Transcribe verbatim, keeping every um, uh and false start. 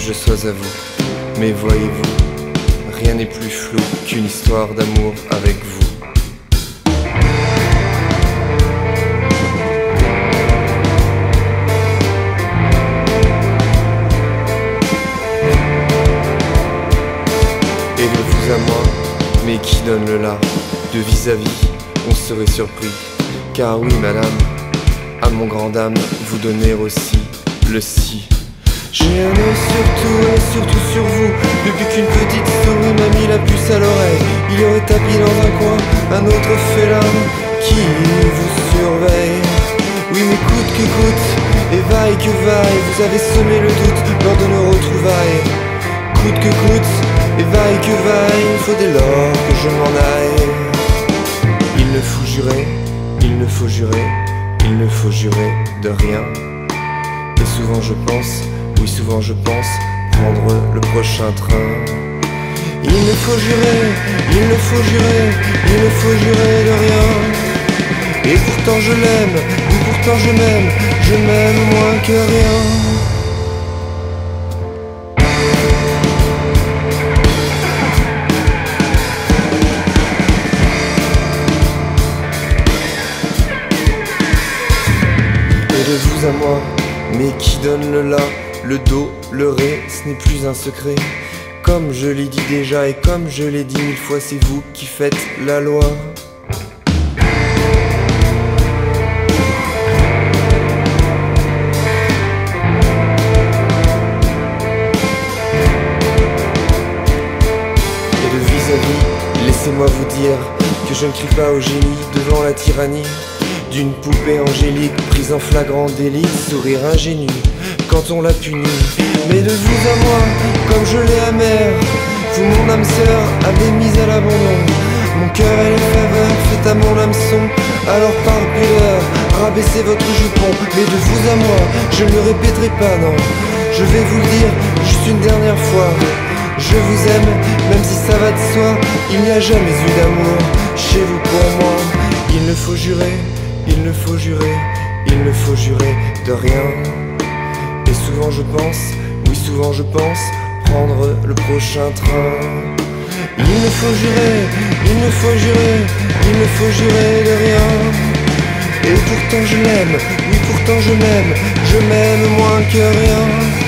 je sois à vous. Mais voyez-vous, rien n'est plus flou qu'une histoire d'amour avec vous. Et de vous à moi, mais qui donne le là? De vis-à-vis, on serait surpris. Car oui, madame, à mon grand dame, vous donner aussi le si. J'ai un œil sur tout et surtout sur vous. Depuis qu'une petite souris m'a mis la puce à l'oreille, il y aurait tapis dans un coin un autre félin qui vous surveille. Oui, mais coûte que coûte, et vaille que vaille, vous avez semé le doute lors de nos retrouvailles. Coûte que coûte, et vaille que vaille, il faut dès lors que je m'en aille. Il ne faut jurer, il ne faut jurer, il ne faut jurer de rien. Et souvent je pense, oui souvent je pense, prendre le prochain train. Il ne faut jurer, il ne faut jurer, il ne faut jurer de rien. Et pourtant je l'aime, oui pourtant je m'aime, je m'aime moins que rien. De vous à moi, mais qui donne le la, le do, le ré, ce n'est plus un secret. Comme je l'ai dit déjà et comme je l'ai dit mille fois, c'est vous qui faites la loi. Et de vis-à-vis, laissez-moi vous dire que je ne crie pas au génie devant la tyrannie d'une poupée angélique prise en flagrant délit, sourire ingénu quand on l'a puni. Mais de vous à moi, comme je l'ai amer, vous mon âme sœur avez mis à l'abandon. Mon cœur et les faveurs faites à mon hameçon. Alors par pudeur, rabaissez votre jupon. Mais de vous à moi, je ne le répéterai pas, non. Je vais vous le dire juste une dernière fois. Je vous aime, même si ça va de soi. Il n'y a jamais eu d'amour chez vous pour moi. Il ne faut jurer, il ne faut jurer, il ne faut jurer de rien. Et souvent je pense, oui souvent je pense, prendre le prochain train. Il ne faut jurer, il ne faut jurer, il ne faut jurer de rien. Et pourtant je l'aime, oui pourtant je m'aime, je m'aime moins que rien.